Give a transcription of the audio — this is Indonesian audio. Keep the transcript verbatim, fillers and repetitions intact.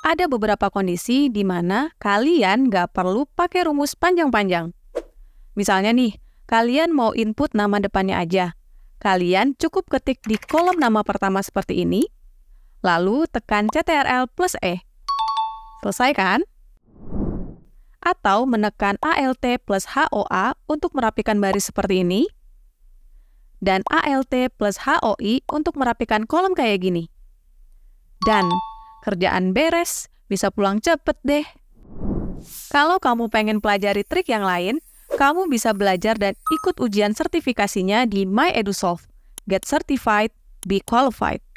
ada beberapa kondisi di mana kalian nggak perlu pakai rumus panjang-panjang. Misalnya nih, kalian mau input nama depannya aja. Kalian cukup ketik di kolom nama pertama seperti ini, lalu tekan Ctrl plus E. Selesai kan? Atau menekan Alt plus H O A untuk merapikan baris seperti ini, dan Alt plus H O I untuk merapikan kolom kayak gini. Dan kerjaan beres, bisa pulang cepet deh. Kalau kamu pengen pelajari trik yang lain, kamu bisa belajar dan ikut ujian sertifikasinya di My EduSolve. Get certified, be qualified.